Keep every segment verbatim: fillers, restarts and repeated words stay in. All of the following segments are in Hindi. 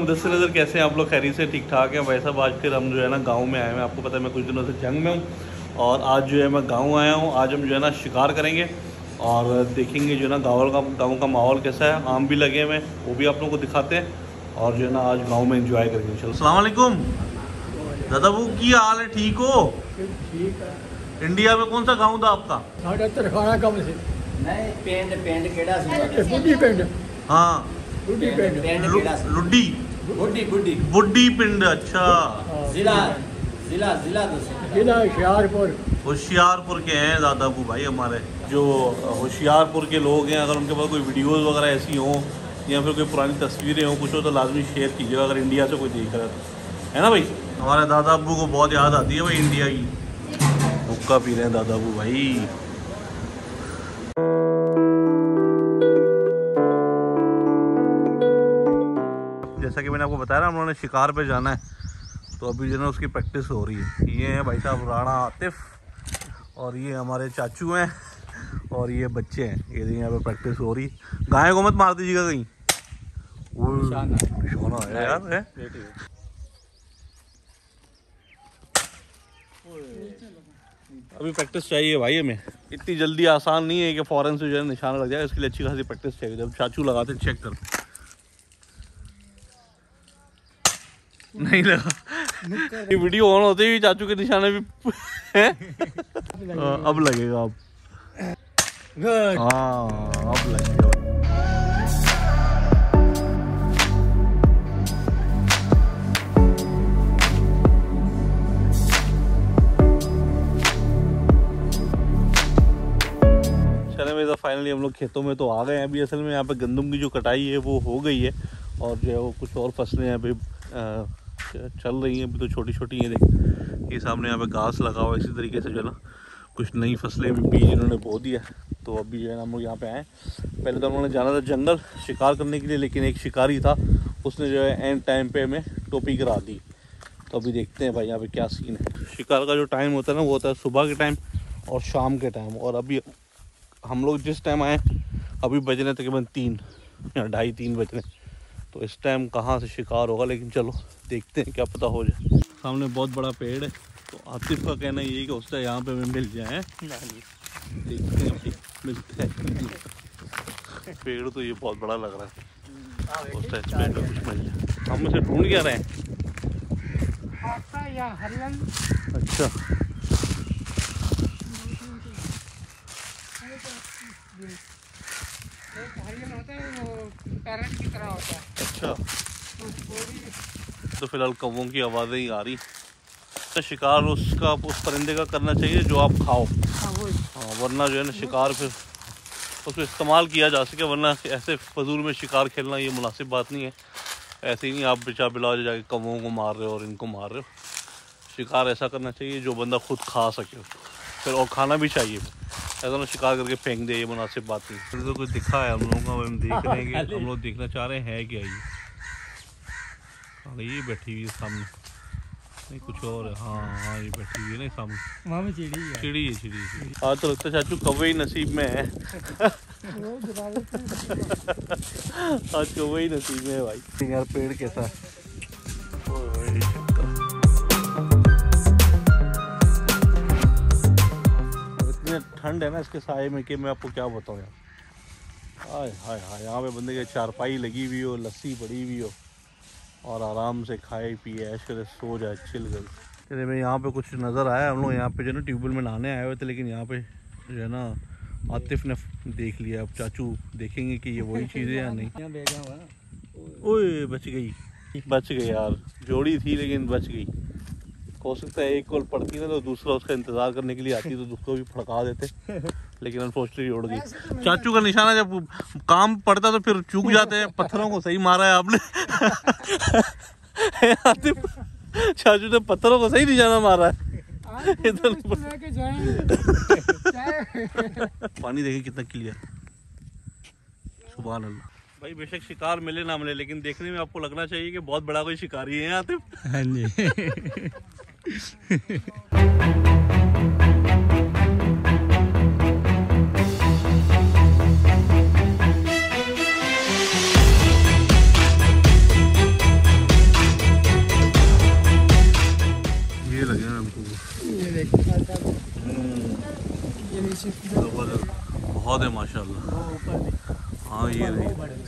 मुदस्सिर नज़र, कैसे हैं आप लोग? खैरियत से ठीक ठाक हैं भाई साहब। आज फिर हम जो है ना गांव में आए हैं। आपको पता है मैं कुछ दिनों से जंग में हूँ और आज जो है मैं गांव आया हूँ। आज हम जो है ना शिकार करेंगे और देखेंगे जो है ना गाँव का गाँव का माहौल कैसा है। आम भी लगे हुए हैं, वो भी आप लोगों को दिखाते हैं और जो है ना आज गाँव में इंजॉय करेंगे। चलो, अस्सलाम वालेकुम दादा, वो की हाल है? ठीक हो? ठीक है। इंडिया में कौन सा गाँव था आपका? साढ़े तरखाना कम से नहीं, पिंड पिंड केड़ा सी? बुढ़ी पिंड। हाँ, बुढ़ी पिंड। पिंड लु- केड़ा सी? लुड्डी बुड्ढी बुड्ढी बुड्ढी पिंड। अच्छा, जिला जिला जिला दसो। जिला होशियारपुर। होशियारपुर के हैं दादा अबू भाई हमारे। जो होशियारपुर के लोग हैं, अगर उनके पास कोई वीडियोस वगैरह ऐसी हों या फिर कोई पुरानी तस्वीरें हों, कुछ हो तो लाजमी शेयर कीजिएगा अगर इंडिया से कोई देख रहा है तो, है ना भाई? हमारे दादा अबू को बहुत याद आती है भाई इंडिया की। हुक्का पी रहे हैं दादा अबू भाई। जैसा कि मैंने आपको बताया ना, हम लोगों ने शिकार पे जाना है, तो अभी जो है उसकी प्रैक्टिस हो रही है। ये हैं भाई साहब राणा आतिफ और ये हमारे चाचू हैं और ये बच्चे हैं। ये यहाँ पे प्रैक्टिस हो रही है। गाय को मत मार दीजिएगा कहीं, वो निशाना है यार है। अभी प्रैक्टिस चाहिए भाई हमें, इतनी जल्दी आसान नहीं है कि फौरन से जो है निशाना लग जाए। इसके लिए अच्छी खासी प्रैक्टिस चाहिए। जब चाचू लगाते चेक करते, नहीं लगा। ये वीडियो ऑन होते ही चाचू के निशाने भी हैं। अब लगेगा, अब हाँ अब लगेगा। चले भाई, तो फाइनली हम लोग खेतों में तो आ गए हैं। अभी असल में यहाँ पे गंदम की जो कटाई है वो हो गई है और जो है वो कुछ और फसलें यहाँ पे चल रही हैं। अभी तो छोटी छोटी हैं, देख ये सामने यहाँ पे घास लगा हुआ है। इसी तरीके से जो है ना कुछ नई फसलें भी बीज इन्होंने बो दिया। तो अभी जो है ना हम लोग यहाँ पे आए। पहले तो हम लोगों ने जाना था जंगल शिकार करने के लिए, लेकिन एक शिकारी था, उसने जो है एंड टाइम पे हमें टोपी करा दी। तो अभी देखते हैं भाई यहाँ पे क्या सीन है। शिकार का जो टाइम होता है ना वो होता है सुबह के टाइम और शाम के टाइम। और अभी हम लोग जिस टाइम आए अभी बज रहे तकरीबन तीन या ढाई तीन बज रहे। तो इस टाइम कहाँ से शिकार होगा, लेकिन चलो देखते हैं, क्या पता हो जाए। सामने बहुत बड़ा पेड़ है, तो आतिफ का कहना ये है कि उससे यहाँ पे हमें मिल जाए। देखते हैं मिलते हैं। पेड़ तो ये बहुत बड़ा लग रहा है, उससे इस पेड़ में कुछ मिल जाए। हम इसे ढूंढ क्या रहे हैं? अच्छा, की तरह होता है। अच्छा, तो फिलहाल कौवों की आवाज़ें ही आ रही। तो शिकार उसका उस परिंदे का करना चाहिए जो आप खाओ, हाँ, वरना जो है ना शिकार फिर उसको इस्तेमाल किया जा सके, वरना ऐसे फजूल में शिकार खेलना ये मुनासिब बात नहीं है। ऐसे ही नहीं आप बिचा बिला जाके कौवों को मार रहे हो और इनको मार रहे हो। शिकार ऐसा करना चाहिए जो बंदा खुद खा सके फिर, और खाना भी चाहिए। ऐसा ना शिकार करके फेंक दे, ये मुनासिब बात नहीं। फिर तो कुछ दिखा है हम लोगों का, हम देख रहे हैं कि हम लोग देखना चाह रहे हैं क्या ये। हाँ ये बैठी हुई है सामने, नहीं कुछ और है। हाँ हाँ ये बैठी हुई है ना सामने, वहाँ में चिड़ी है। चिड़ी है चिड़ी है। आज तो लगता है चाचू कौवे ही नसीब में है। आज कौवे ही नसीब में है भाई। यार पेड़ कैसा है, इतने ठंड है ना इसके साए में कि मैं आपको क्या बताऊँ यार। हाय हाय हाय, यहाँ पे बंदे की चारपाई लगी हुई हो, लस्सी पड़ी हुई हो और आराम से खाए पिए ऐश करे सो जाए चिल कर। चलिए मैं यहाँ पे कुछ नज़र आया। हम लोग यहाँ पे जो है ना ट्यूबवेल में नहाने आए हुए थे, लेकिन यहाँ पे जो है ना आतिफ ने देख लिया। अब चाचू देखेंगे कि ये वही चीज़ है या नहीं। ओए बच गई, बच गई यार, जोड़ी थी लेकिन बच गई। हो सकता है एक कॉल पड़ती ना तो दूसरा उसका इंतज़ार करने के लिए आती तो उसको भी फड़का देते, लेकिन अनफॉर्चुनेटली उड़ गई। चाचू का निशाना जब काम पड़ता तो फिर चूक जाते हैं। पत्थरों को सही मारा है आपने। आतिफ, चाचू ने पत्थरों को सही निशाना मारा है। इधर पानी देखिए कितना क्लियर, सुभान अल्लाह। भाई बेशक शिकार मिले ना मिले, लेकिन देखने में आपको लगना चाहिए कि बहुत बड़ा कोई शिकारी है आतिफ। हाँ जी। ये लगे हैं हमको। ये देखो हम्म, ये नीचे जबरदस्त, बहुत है माशाल्लाह। ऊपर हाँ ये रही।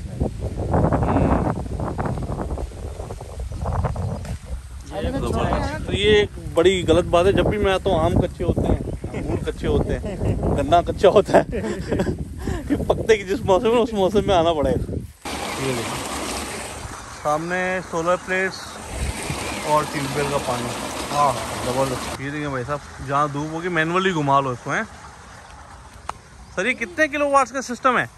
तो ये एक बड़ी गलत बात है, जब भी मैं आता हूँ आम कच्चे होते हैं, अंगूर कच्चे होते हैं, गन्ना कच्चा होता है। ये पकते की जिस मौसम में उस मौसम में आना पड़ेगा। ये देखिए सामने सोलर प्लेट्स और ट्यूबवेल का पानी। हाँ ज़बरदस्त। ये देखिए भाई साहब, जहाँ धूप होगी मैनुअली घुमा लो इसको। हैं सर ये कितने किलो वाट्स का सिस्टम है?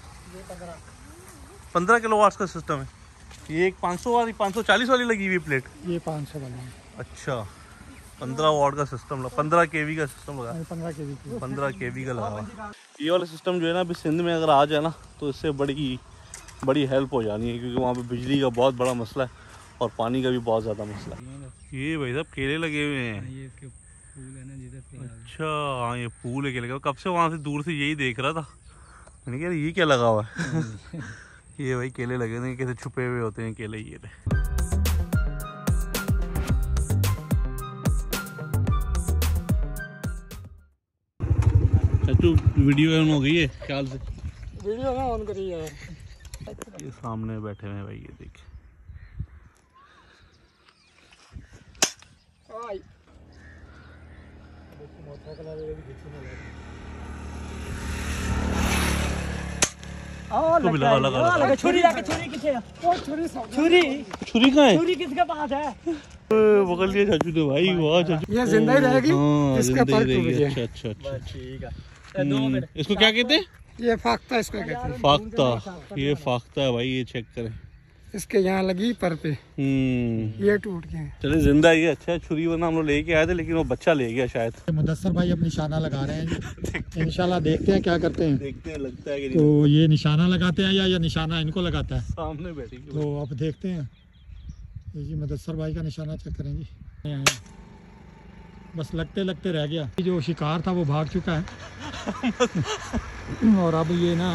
पंद्रह किलो वाट्स का सिस्टम है। ये एक पाँच सौ वाली पाँच सौ चालीस वाली लगी हुई प्लेट। ये पाँच सौ वाला है। अच्छा पंद्रह वाट का सिस्टम लगा, पंद्रह के वी का सिस्टम लगा, पंद्रह के जी पंद्रह के वी का लगा। ये वाला सिस्टम जो है ना अभी सिंध में अगर आ जाए ना तो इससे बड़ी बड़ी हेल्प हो जानी है, क्योंकि वहाँ पे बिजली का बहुत बड़ा मसला है और पानी का भी बहुत ज़्यादा मसला है। ये भाई साहब केले लगे हुए हैं। ये इसके फूल है ना जिधर से। अच्छा हाँ ये फूल है केले का। कब से वहाँ से दूर से यही देख रहा था, मैंने कहा ये क्या लगा हुआ है। ये भाई केले लगे हैं, कैसे छुपे हुए होते हैं केले। ये चाचू वीडियो ऑन हो गई है ख्याल से? वीडियो ना ऑन करिए यार। ये सामने बैठे हुए हैं भाई, ये देखिए। और लगा लगा लगा छुरी लाके छुरी किथे है? वो छुरी छुरी छुरी कहाँ है? छुरी किसके पास है? पकड़ लिया चाचू ने भाई। वाह चाचू, ये जिंदा ही रहेगी। हाँ, इसका जिंदा ही पर रहेगी। टूट गया। अच्छा अच्छा अच्छा। ठीक है। हम्म, इसको क्या कहते हैं? ये फाख्ता इसको कहते हैं। फाख्ता। ये फाख्ता है भाई, ये चेक करें। इसके यहाँ लगी पर पे, हम्म ये टूट गए। चले जिंदा ही है। अच्छा छुरी वरना हम लोग लेके आए थे, लेकिन वो बच्चा ले गया शायद। मुदस्सर भाई अब निशाना लगा रहे हैं। इंशाल्लाह देखते हैं क्या करते हैं। देखते हैं, लगता है कि तो ये निशाना लगाते हैं या या निशाना इनको लगाता है? सामने बैठी। तो अब देखते हैं। ये जी मुदस्सर भाई का निशाना चेक करेंगे। बस लगते लगते रह गया। जो शिकार था वो भाग चुका है। और अब ये ना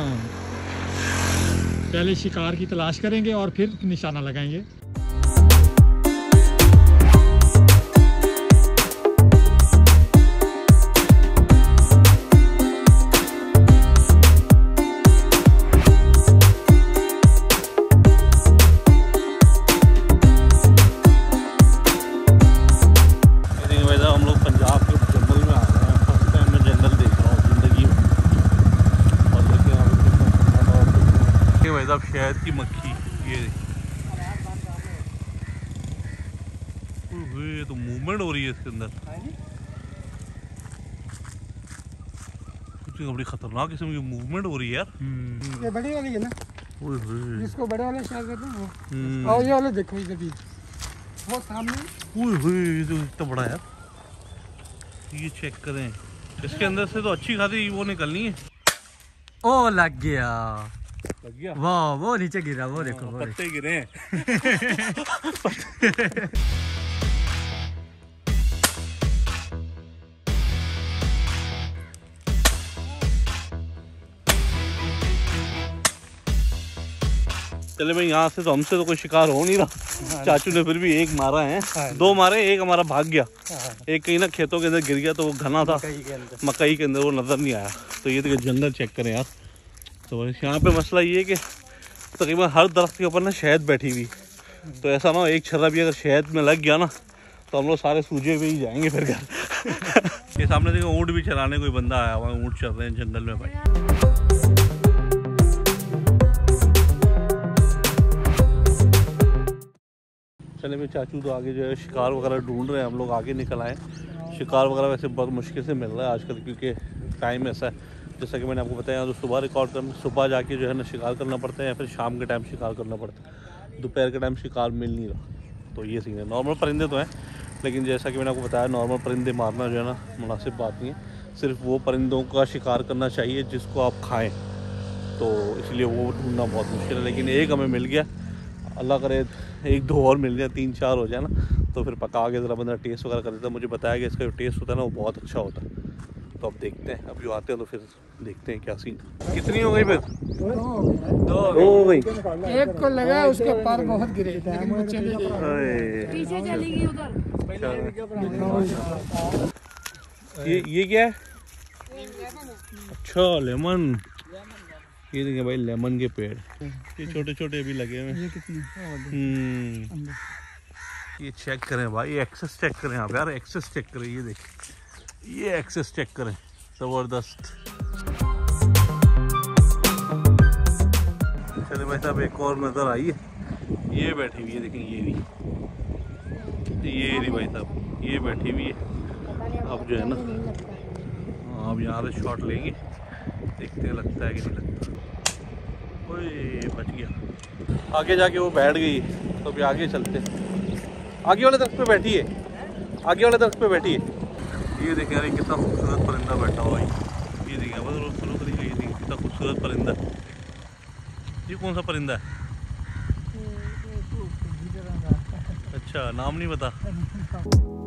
पहले शिकार की तलाश करेंगे और फिर निशाना लगाएंगे। शहद की मक्खी। ये ये तो मूवमेंट हो रही है इसके अंदर। कुछ बड़ी खतरनाक किस्म की मूवमेंट हो रही है यार। ये बड़ी वाली है ना, ओए होए, जिसको बड़े वाले शायद कहते हैं वो। हम्म। और ये वाले देखो इधर भी, वो सामने। ओए होए, ये तो इतना बड़ा है यार। ये चेक करें, इसके अंदर से तो अच्छी खासी वो निकलनी है। ओ लग गया, लग गया। वाह वो नीचे गिरा, वो देखो वो पत्ते गिरे हैं। चले भाई, यहाँ से तो हमसे तो कोई शिकार हो नहीं रहा। चाचू ने फिर भी एक मारा है, दो मारे, एक हमारा भाग गया। एक कहीं ना खेतों के अंदर गिर गया, तो वो घना था मकई के अंदर, वो नजर नहीं आया। तो ये तो जंगल चेक करें यार। तो यहाँ पे मसला ये है कि तकरीबन हर दरख्त के ऊपर ना शहद बैठी हुई। तो ऐसा ना हो एक छर्रा भी अगर शहद में लग गया ना तो हम लोग सारे सूजे हुए ही जाएंगे फिर घर। ये सामने देखो ऊँट भी चलाने कोई बंदा आया हुआ है, ऊँट चल रहे हैं जंगल में भाई। चले भाई, चाचू तो आगे जो है शिकार वगैरह ढूंढ रहे हैं, हम लोग आगे निकल आए। शिकार वगैरह वैसे बहुत मुश्किल से मिल रहा है आजकल, क्योंकि टाइम ऐसा है, जैसा कि मैंने आपको बताया, तो सुबह रिकॉर्ड करना, सुबह जाके जो है ना शिकार करना पड़ता है, या फिर शाम के टाइम शिकार करना पड़ता है। दोपहर के टाइम शिकार मिल नहीं रहा, तो ये सीन है। नॉर्मल परिंदे तो हैं, लेकिन जैसा कि मैंने आपको बताया, नॉर्मल परिंदे मारना जो है ना मुनासिब बात नहीं है। सिर्फ वो परिंदों का शिकार करना चाहिए जिसको आप खाएँ, तो इसलिए वो ढूंढना बहुत मुश्किल है। लेकिन एक हमें मिल गया, अल्लाह करे एक दो और मिल जाए, तीन चार हो जाए ना, तो फिर पका के ज़रा बंदा टेस्ट वगैरह कर देता है। मुझे बताया कि इसका जो टेस्ट होता है ना वो बहुत अच्छा होता है। तो अब देखते हैं, अभी आते हैं तो फिर देखते हैं क्या सीन। कितनी हो गई फिर? दो हो गई। एक को लगा, उसके पर बहुत गिरे, लेकिन वो चली गई। अरे पीछे चली गई उधर। ये ये क्या है? अच्छा लेमन। ये देखिए भाई लेमन के पेड़, ये छोटे छोटे भी लगे हुए हैं। ये कितने हम्म, ये चेक करें भाई, एक्सेस चेक करें आप यार, एक्सेस चेक करें। ये देख, ये एक्सेस चेक करें, जबरदस्त। चले भाई साहब एक और नजर आई है, ये बैठी हुई है, देखें ये भी, ये रही भाई साहब, ये बैठी हुई है। अब जो है ना, अब यहाँ से शॉट लेंगे, देखते हैं लगता है कि नहीं लगता। ओए बच गया, आगे जाके वो बैठ गई, तो अभी आगे चलते। आगे वाले दरख्त पे बैठी है, आगे वाले दरख्त पे बैठी है। ये देखें यार, कितना खूबसूरत परिंदा बैठा हुआ है। ये देखिए बस रोज शुरू करेंगे, ये देखिए कितना खूबसूरत परिंदा। ये कौन सा परिंदा है? अच्छा, नाम नहीं पता।